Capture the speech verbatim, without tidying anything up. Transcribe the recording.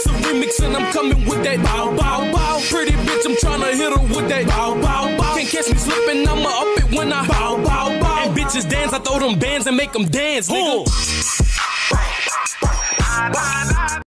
It's a remix and I'm coming with that bow, bow, bow. Pretty bitch, I'm tryna hit her with that bow, bow, bow. Can't catch me slipping, I'ma up it when I bow, bow, bow. And bitches dance, I throw them bands and make them dance, nigga.